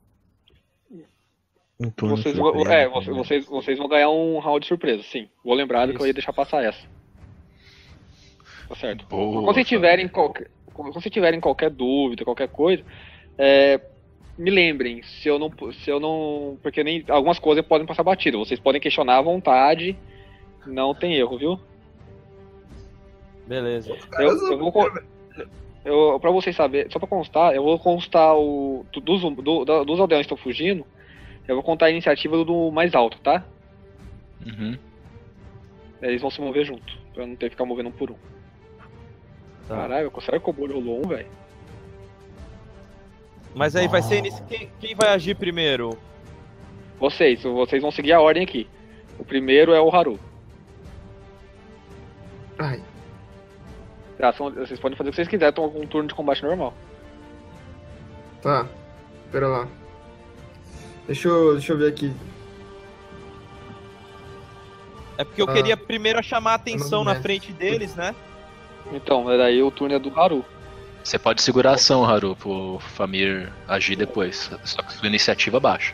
Um turno Vocês, surpresa, vão- é, né? vocês, vocês, vocês vão ganhar um round de surpresa, sim. Vou lembrar que eu ia deixar passar essa. Tá certo. Boa, Quando vocês tiverem qualquer, quando vocês tiverem qualquer dúvida, qualquer coisa, é, me lembrem, se eu não, se eu não, porque nem algumas coisas podem passar batida. Vocês podem questionar à vontade, não tem erro, viu? Beleza. Eu, eu vou, con- eu, pra vocês saberem, só pra constar, eu vou constar o do- dos, do, da- dos aldeões que estão fugindo, eu vou contar a iniciativa do, do mais alto, tá? Uhum. Eles vão se mover junto, pra não ter que ficar movendo um por um. Tá. Caralho, será que o Kobold rolou um, velho? Mas aí vai ser inici... quem, quem vai agir primeiro? Vocês, vocês vão seguir a ordem aqui. O primeiro é o Haru. Ai, Tá, são- vocês podem fazer o que vocês quiserem, estão com um turno de combate normal. tá. Pera lá. Deixa eu, deixa eu ver aqui. É porque eu Ah. queria primeiro chamar a atenção não na mestre. frente deles, né? Então, daí o turno é do Haru. Você pode segurar a ação, Haru, pro Famir agir depois. Só que sua iniciativa baixa.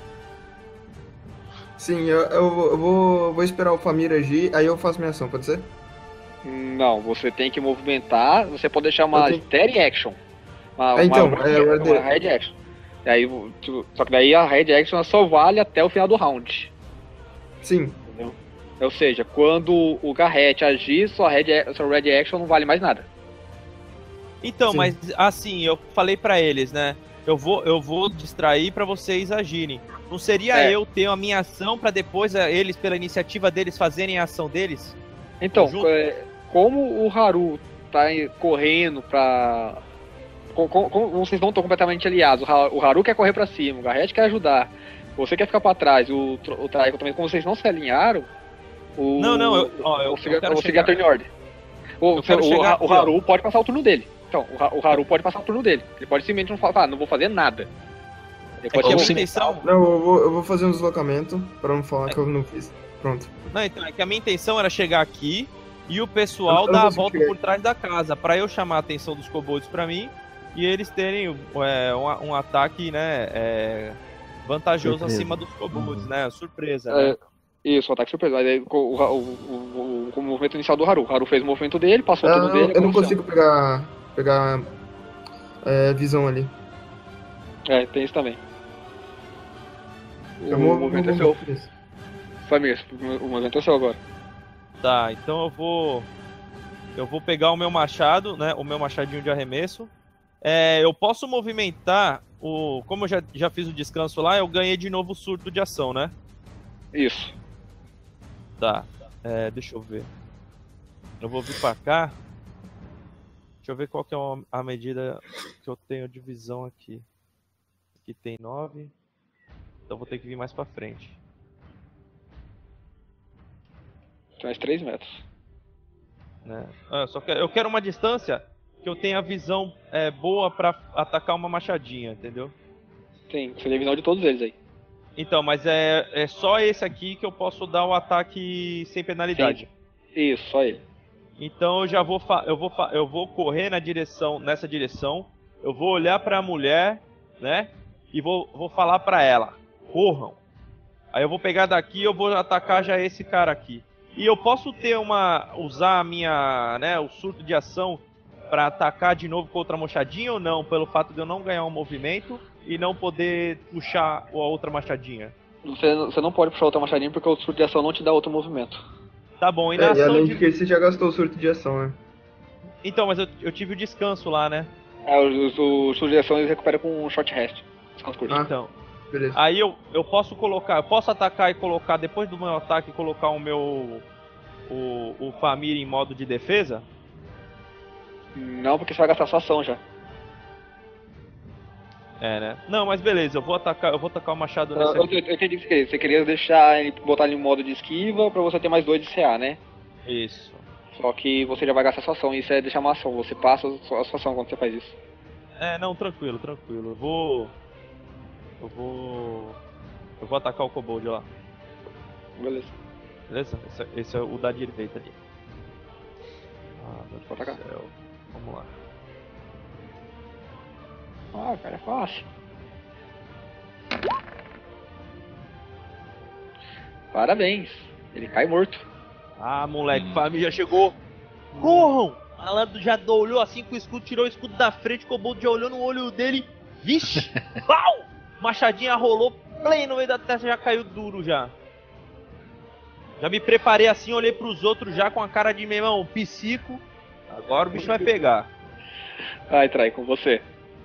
Sim, eu, eu, vou- eu vou, vou esperar o Famir agir, aí eu faço minha ação, pode ser? Não, você tem que movimentar, você pode deixar uma Eu tenho- steady action. Uma, Ah, então, uma, é, uma, Red- red action. E aí, tu- só que daí a red action só vale até o final do round. Sim. Entendeu? Ou seja, quando o Garrett agir, sua red, sua red action não vale mais nada. Então, Sim. mas assim, eu falei pra eles, né? Eu vou, eu vou distrair pra vocês agirem. Não seria É. eu ter a minha ação pra depois eh, eles, pela iniciativa deles, fazerem a ação deles? Então, Junto. é, como o Haru tá aí correndo pra. com- com- com- vocês não estão completamente aliados. O Ha- O Haru quer correr pra cima, o Garrett quer ajudar. Você quer ficar pra trás, o, Tro- o Traiko também. Como vocês não se alinharam, o. Não, não, eu- ó, eu- vou seguir, eu quero vou seguir a chegar. turn order. O, Eu quero o- chegar o aqui, Haru pode passar o turno dele. Então, o, Ha- o Haru pode passar o turno dele. Ele pode simplesmente não falar, ah, não vou fazer nada. Ele É pode que a minha Ou sim. intenção. Não, eu vou, eu vou fazer um deslocamento pra não falar que eu não fiz. Pronto. Não, então, é que a minha intenção era chegar aqui e o pessoal Eu não dar a consigo volta chegar por trás da casa, pra eu chamar a atenção dos kobolds pra mim e eles terem é, um, um ataque, né, é, vantajoso Surpresa. acima dos kobolds, Uhum. né, surpresa, É, né? Isso, ataque surpresa. Mas aí, o, o, o, o- o movimento inicial do Haru. O Haru fez o movimento dele, passou o Ah, turno eu, dele. eu não aconteceu. consigo pegar, pegar é, visão ali. É, tem isso também. Eu o vou, movimento vou- é seu. vou- isso. Família, o movimento é seu agora. Tá, então eu vou. Eu vou pegar o meu machado, né? O meu machadinho de arremesso. É, eu posso movimentar o. Como eu já, já fiz o descanso lá, eu ganhei de novo o surto de ação, né? Isso. Tá. É, deixa eu ver. Eu vou vir pra cá. Deixa eu ver qual que é a medida que eu tenho de visão aqui. Aqui tem nove. Então vou ter que vir mais pra frente. Tem mais três metros. Né? Ah, só que eu quero uma distância que eu tenha visão é, boa pra atacar uma machadinha, entendeu? Tem, você tem visão de todos eles aí. Então, mas é, é só esse aqui que eu posso dar o ataque sem penalidade. Sim. Isso, só ele. Então eu já vou fa eu vou fa eu vou correr na direção nessa direção. Eu vou olhar para a mulher, né? E vou, vou falar para ela: corram. Aí eu vou pegar daqui e eu vou atacar já esse cara aqui. E eu posso ter uma usar a minha, né, o surto de ação para atacar de novo contra a machadinha ou não, pelo fato de eu não ganhar um movimento e não poder puxar a outra machadinha? Você, você não pode puxar outra machadinha porque o surto de ação não te dá outro movimento. Tá bom, e na É, e ação além de... de que você já gastou o surto de ação, né? Então, mas eu, eu tive o descanso lá, né? É, o, o, o surto de ação eles recuperam com um short rest. Descanso curto. Ah. Então, Beleza. aí eu, eu posso colocar, eu posso atacar e colocar, depois do meu ataque, colocar o meu, o, o Famir em modo de defesa? Não, porque você vai gastar sua ação já. É, né? Não, mas beleza, eu vou atacar, eu vou atacar o machado Eu, nesse eu, aqui. eu entendi o que você queria. Você queria deixar ele, botar ele em modo de esquiva pra você ter mais dois de C A, né? Isso. Só que você já vai gastar sua ação, isso é deixar uma ação. Você passa a sua, a sua ação quando você faz isso. É, não, tranquilo, tranquilo. Eu vou... Eu vou... Eu vou atacar o Kobold lá. Beleza. Beleza? Esse, é- esse é o da direita ali. Ah, meu Deus Pode do atacar. céu. Vamos lá. Ah, cara, é fácil. Parabéns. Ele cai morto. Ah, moleque, Hum. família já chegou. Corram! Malandro já olhou assim com o escudo, tirou o escudo da frente, o Kobold já olhou no olho dele. Vixe! Pau! Machadinha rolou, play no meio da testa, já caiu duro já. Já me preparei assim, olhei pros outros já com a cara de meu irmão, psico. Agora o bicho vai pegar. Ai, trai, com você.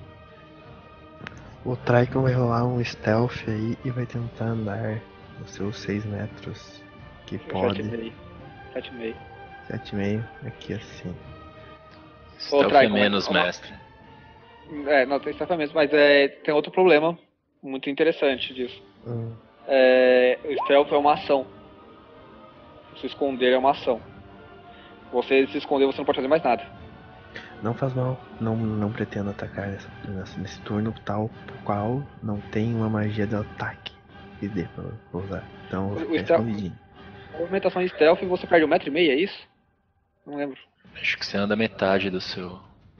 O Tricon vai rolar um stealth aí e vai tentar andar nos seus seis metros. Que pode. sete e meio. sete e meio. sete e meio, aqui assim. Stealth é Tricon, menos, uma- mestre. É, não, tem exatamente, mas é, tem outro problema muito interessante disso. Hum. É, o stealth é uma ação. Se esconder é uma ação. Você se esconder, você não pode fazer mais nada. Não faz mal, não, não pretendo atacar nessa, nessa- nesse turno tal qual não tem uma magia de ataque que dê pra pra usar. Então eu vou O ficar stealth- escondidinho. A movimentação em stealth você perde um metro e meio, é isso? Não lembro. Acho que você anda metade do seu.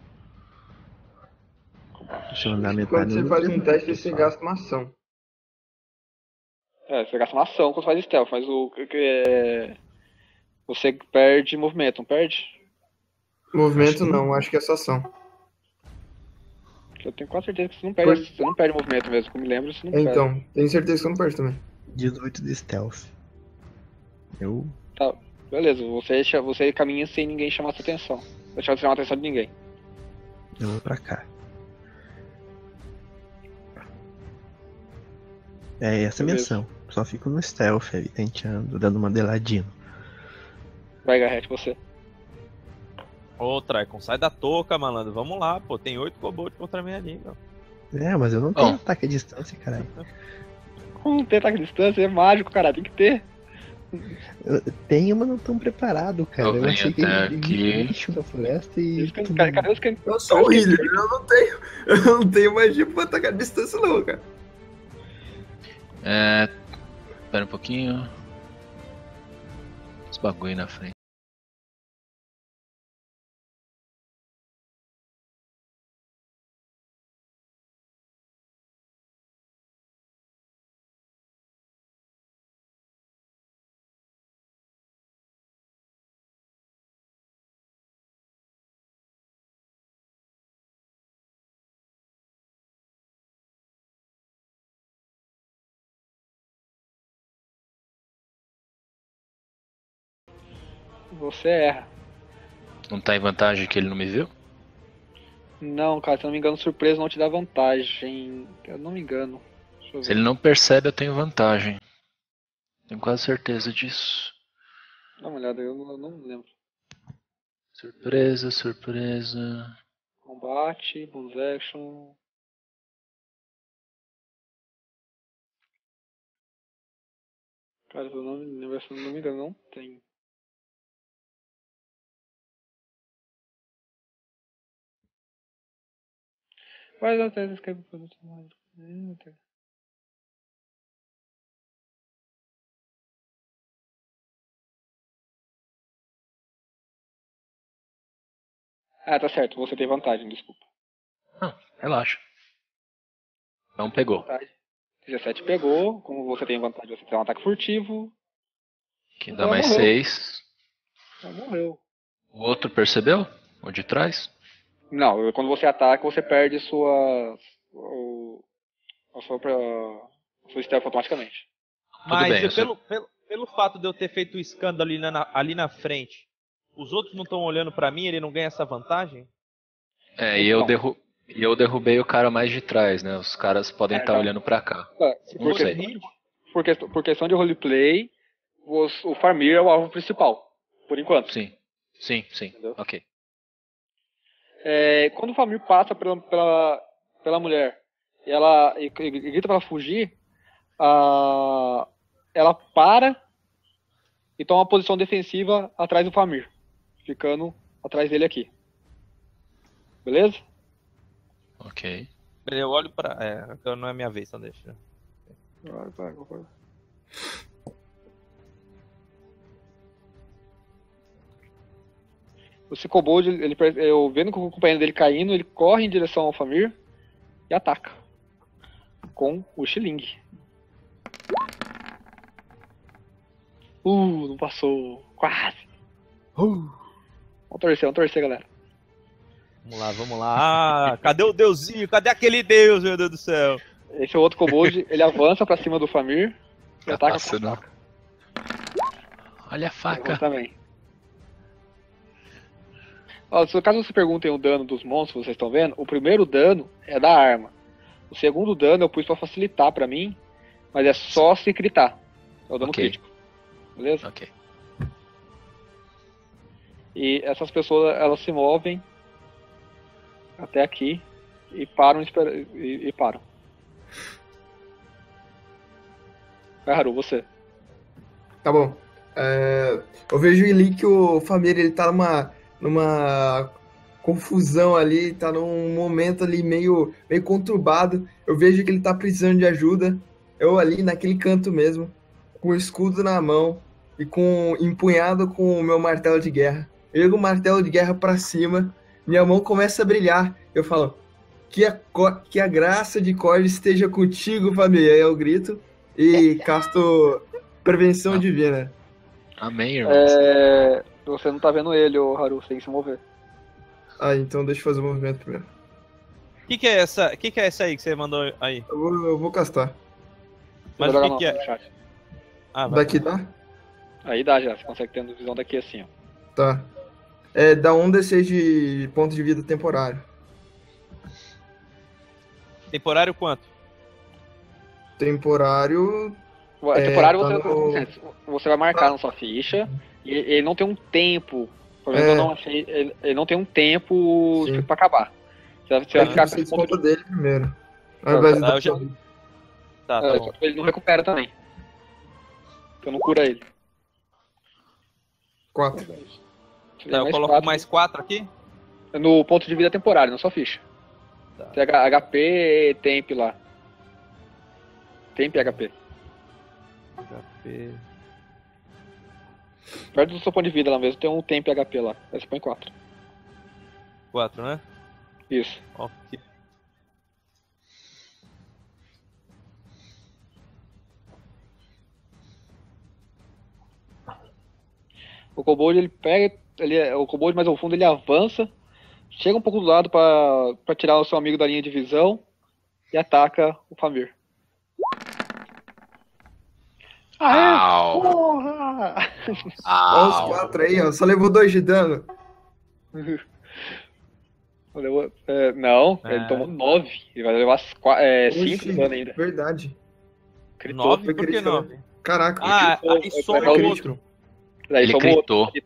Deixa eu andar metade Quando você do faz meu um teste, tempo você só. gasta uma ação. É, você gasta uma ação quando faz stealth, mas o que é... Você perde movimento, não perde? Movimento Acho que não, acho que é só ação. Eu tenho quase certeza que você não perde, Por- você não perde movimento mesmo, que eu me lembro, você não perde. Então, tenho certeza que eu não perco também. dezoito de stealth. Eu. Tá, beleza, você, cha- você caminha sem ninguém chamar sua atenção. Deixar de chamar a atenção de ninguém. Eu vou pra cá. É essa a minha Beleza. ação. Só fico no stealth aí, tenteando, dando uma deladinha. Vai, Garrett, você. Ô, Tricon, sai da touca, malandro. Vamos lá, pô. Tem oito Kobold contra mim ali, meu. É, mas eu não tenho Bom. ataque à distância, caralho. Como ter ataque de distância? É mágico, cara, tem que ter. Eu tenho, mas não tão preparado, cara. Eu Eu, venho achei que até ele aqui. bicho da floresta e. Eles can- tudo- Cadê, cadê os can... Eu sou o healer, eu não tenho. Eu não tenho magia pra atacar a distância não, cara. É. Espera um pouquinho. Os bagulho aí na frente. Você erra. Não tá em vantagem que ele não me viu? Não, cara, se eu não me engano, surpresa não te dá vantagem. Eu não me engano. Deixa eu Se ver. ele não percebe, eu tenho vantagem. Tenho quase certeza disso. Dá uma olhada, eu não, eu não lembro. Surpresa, surpresa. Combate, bonus action. Cara, se eu não me lembro, se eu não me engano, não tem. Mas até escreve produto mais. Ah, tá certo, você tem vantagem, desculpa. Ah, relaxa. Não pegou. Vantagem. dezessete pegou, como você tem vantagem, você tem um ataque furtivo. Que Então dá mais morreu. seis. Já morreu. O outro percebeu? O de trás? Não, quando você ataca, você perde sua. O, a sua, a sua stealth automaticamente. Mas bem, eu- eu sei. pelo, pelo, pelo fato de eu ter feito o escândalo ali na, ali na frente, os outros não estão olhando pra mim, ele não ganha essa vantagem? É, e eu, Então. derru e eu derrubei o cara mais de trás, né? Os caras podem É, estar então. olhando pra cá. Tá, Não por, sei. questão, por, questão, por questão de roleplay, os, o Farmir é o alvo principal. Por enquanto. Sim, sim, sim. Entendeu? Ok. É, quando o Famir passa pela, pela, pela mulher e ela e, e grita pra ela fugir, a, ela para e toma uma posição defensiva atrás do Famir, ficando atrás dele aqui. Beleza? Ok. Eu olho pra. É, não é minha vez, então deixa. Vai, vai, vai. O Kobold, ele, eu vendo com o companheiro dele caindo, ele corre em direção ao Famir e ataca com o Xiling. Uh, não passou. Quase. Uh. Vamos torcer, vamos torcer, galera. Vamos lá, vamos lá. Ah, cadê o deusinho? Cadê aquele deus, meu Deus do céu? Esse é o outro Kobold, ele avança pra cima do Famir e Tá ataca passando. com a faca. Olha a faca. Também. Ó, se caso vocês perguntem o dano dos monstros, vocês estão vendo, o primeiro dano é da arma. O segundo dano eu pus pra facilitar pra mim, mas é só se gritar. É o dano Ok. crítico. Beleza? Ok. E essas pessoas, elas se movem até aqui e param esper- e, e param. Vai, Haru, você. Tá bom. É, eu vejo ali que o Família ele tá numa, numa confusão ali, tá num momento ali meio, meio conturbado. Eu vejo que ele tá precisando de ajuda. Eu ali naquele canto mesmo, com o escudo na mão e com empunhado com o meu martelo de guerra. Eu jogo o martelo de guerra pra cima, minha mão começa a brilhar. Eu falo, que a, co- que a graça de Cord esteja contigo, família. Aí eu grito e casto prevenção Ah. divina. Amém, irmão. É, você não tá vendo ele, ô Haru, você tem que se mover. Ah, então deixa eu fazer o movimento primeiro. O que, que é essa? Que que é essa aí que você mandou aí? Eu vou, eu vou castar. Mas Vou o jogar que, que no é? chat. Ah, vai. Daqui dá? Aí dá já, você consegue ter visão daqui assim, ó. Tá. É, dá um D seis de ponto de vida temporário. Temporário quanto? Temporário. É, É, temporário tá você, no- você vai marcar na sua ficha e ele não tem um tempo. Pelo menos É. eu não achei. Ele, ele não tem um tempo Sim. tipo, pra acabar. Você vai, você vai É, ficar você com ponto desconta de... dele primeiro. Ao Tá, invés tá, de eu já- dar- Tá, tá É, bom. só que ele não recupera também. Porque eu não cura ele. Quatro. Seria Tá, eu mais coloco quatro mais quatro aqui? no ponto de vida temporário, na sua ficha. Tá. Tem H P e temp lá. Temp e H P. H P. Perto do seu ponto de vida lá mesmo tem um temp e H P lá. Aí você põe quatro. quatro, né? Isso. Ok. O Kobold ele pega, ele, é- o Kobold mais ao fundo ele avança, chega um pouco do lado pra pra tirar o seu amigo da linha de visão e ataca o Famir. Ah, é? Au. Porra! Olha os Au. quatro aí, ó. Só levou dois de dano. Levou- é, não, ele É. tomou nove. Ele vai levar cinco Oxi, de dano ainda. verdade. Critou. nove? Foi Por que crítico, né? nove? Caraca. Ah, critou, aí é, soma é o crítico. outro. Daí Ele somou critou. outro.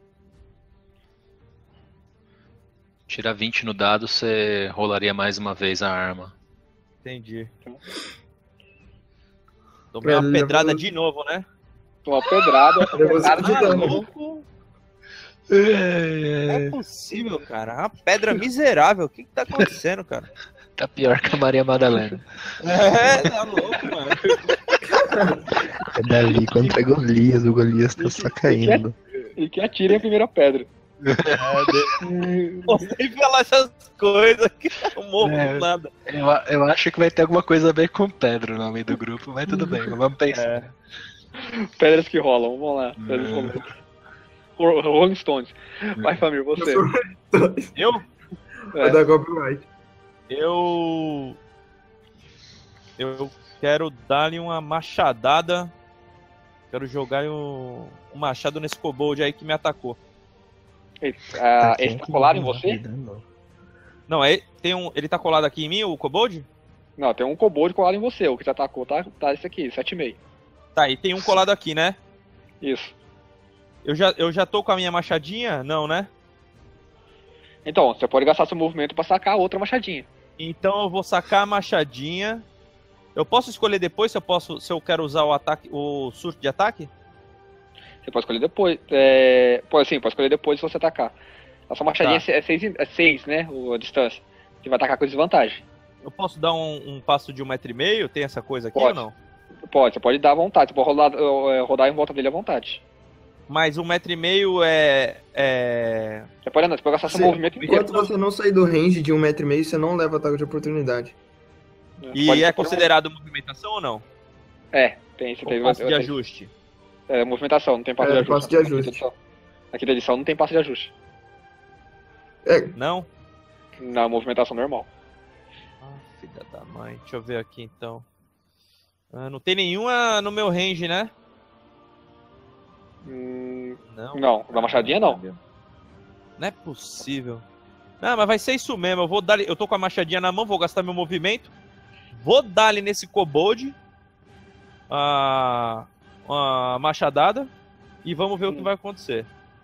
Tira vinte no dado, você rolaria mais uma vez a arma. Entendi. Tomei É, uma ele pedrada levou- de novo, né? Uma pedrada. Levou pedrada cinco de Tá dano. louco? Não é possível, cara. Uma pedra miserável. O que que tá acontecendo, cara? Tá pior que a Maria Madalena. É, tá louco, mano. É dali contra Golias, o Golias tá só caindo. E que atire a primeira pedra. Pô, sem falar essas coisas que eu morro É. do nada. Eu, eu acho que vai ter alguma coisa a ver com pedra o nome do grupo, mas tudo bem, vamos pensar. É. Pedras que rolam, vamos lá. Pedras que rolam. Ro- Rolling Stones. Vai, Famir, você. Eu? Vai É. dar copyright. Eu. Eu quero dar-lhe uma machadada. Quero jogar um, um machado nesse kobold aí que me atacou. Ah, quem esse tá que colado em morreu você? na vida, não. Não, é, tem um, ele tá colado aqui em mim, o kobold? Não, tem um kobold colado em você. O que te atacou tá, tá esse aqui, sete e meio. Tá, e tem um colado aqui, né? Isso. Eu já, eu já tô com a minha machadinha? Não, né? Então, você pode gastar seu movimento pra sacar outra machadinha. Então eu vou sacar a machadinha. Eu posso escolher depois se eu posso, se eu quero usar o ataque, o surto de ataque? Você pode escolher depois. É... Pode sim, pode escolher depois se você atacar. A sua machadinha Tá. é seis, é seis, né? A distância. Você vai atacar com desvantagem. Eu posso dar um, um passo de um metro e meio? Tem essa coisa aqui Pode. ou não? Pode, você pode dar à vontade. Você pode rodar, eh, rodar em volta dele à vontade. Mas um metro e meio é. é... Você pode andar, você pode gastar seu Sim. movimento inteiro. Enquanto você não sair do range de um metro e meio, você não leva ataque de oportunidade. E Pode- é você pode- considerado movimentação ou não? É, tem. Você Ou tem passo de você- ajuste? É, movimentação, não tem passo É, de ajuste. passo de Aqui da ajuste. edição. Aqui da edição não tem passo de ajuste. É, Não? Na movimentação normal. Ah, filha da mãe. Deixa eu ver aqui então. Ah, não tem nenhuma no meu range, né? Hum, Não. não, da machadinha não. Não é possível. Não, mas vai ser isso mesmo. Eu vou dar. Eu tô com a machadinha na mão, vou gastar meu movimento. Vou dar ali nesse kobold a, a machadada e vamos ver o que vai acontecer.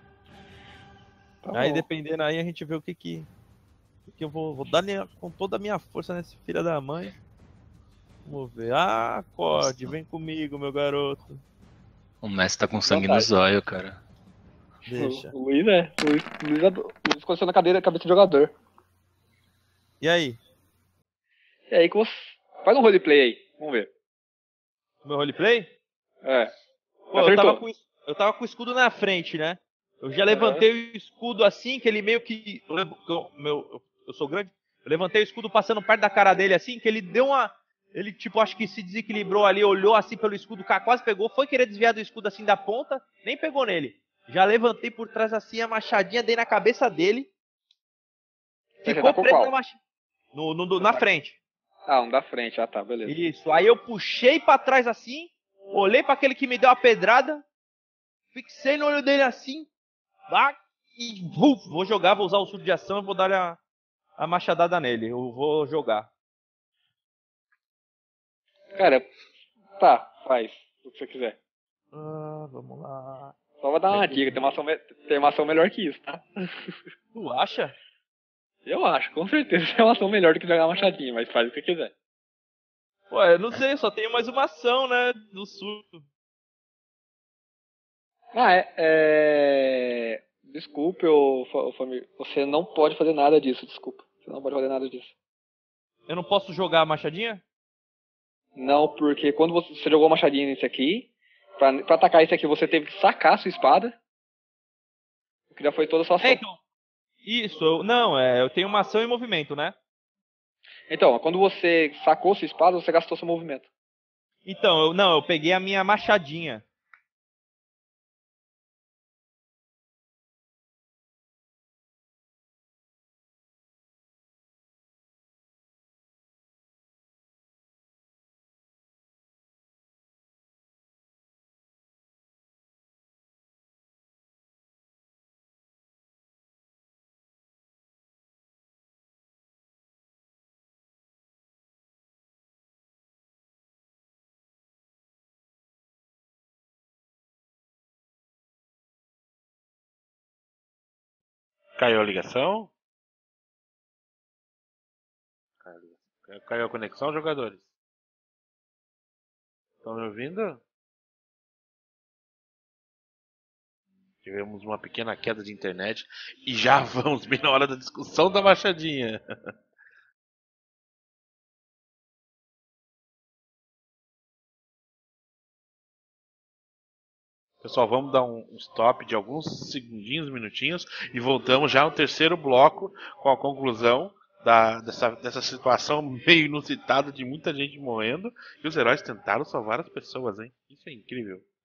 Tá Aí bom. dependendo aí a gente vê o que que, o que eu vou, vou dar com toda a minha força nesse filho da mãe. Vamos ver. Ah, acorde, vem comigo, meu garoto. O mestre tá com sangue Vontade. no zóio, cara. Deixa. O Luiz é. O Luiz, o Luiz, ado- o Luiz colocou na cadeira, cabeça de jogador. E aí? E aí que você. Faz um roleplay aí, vamos ver. Meu roleplay? É. Pô, eu Acertou. tava, com, o es- eu tava com o escudo na frente, né? Eu já levantei o escudo assim, que ele meio que. Eu, levo- eu- meu, eu, eu sou grande. Eu levantei o escudo passando perto da cara dele assim, que ele deu uma. Ele, tipo, acho que se desequilibrou ali, olhou assim pelo escudo, o cara quase pegou, foi querer desviar do escudo assim da ponta, nem pegou nele. Já levantei por trás assim, a machadinha, dei na cabeça dele. Você Ficou tá com preso qual? na machadinha. No, no, do- na frente. Ah, um da frente, ah tá, beleza. Isso. Aí eu puxei pra trás assim, olhei pra aquele que me deu a pedrada, fixei no olho dele assim, ah, e vuf, vou jogar, vou usar o surto de ação e vou dar a, a machadada nele. Eu vou jogar. Cara, tá, faz o que você quiser. Ah, vamos lá. Só vou dar uma dica, tem uma ação, me- tem uma ação melhor que isso, tá? Tu acha? Eu acho, com certeza tem uma ação melhor do que jogar machadinha, mas faz o que quiser. Ué, eu não sei, só tenho mais uma ação, né? Do surto. Ah, é. é... Desculpe, ô, fa- ô, família. Você não pode fazer nada disso, desculpa. Você não pode fazer nada disso. Eu não posso jogar a machadinha? Não, porque quando você, você jogou machadinha nesse aqui, pra, pra atacar esse aqui você teve que sacar a sua espada. Que já foi toda a sua ação. É, então. Isso, eu, não, é, eu tenho uma ação em movimento, né? Então, quando você sacou sua espada, você gastou seu movimento. Então, eu, não, eu peguei a minha machadinha. Caiu a ligação? Caiu a conexão, jogadores? Estão me ouvindo? Tivemos uma pequena queda de internet e já vamos bem na hora da discussão da machadinha. Pessoal, vamos dar um stop de alguns segundinhos, minutinhos e voltamos já no terceiro bloco com a conclusão da, dessa, dessa situação meio inusitada de muita gente morrendo e os heróis tentaram salvar as pessoas, hein? Isso é incrível.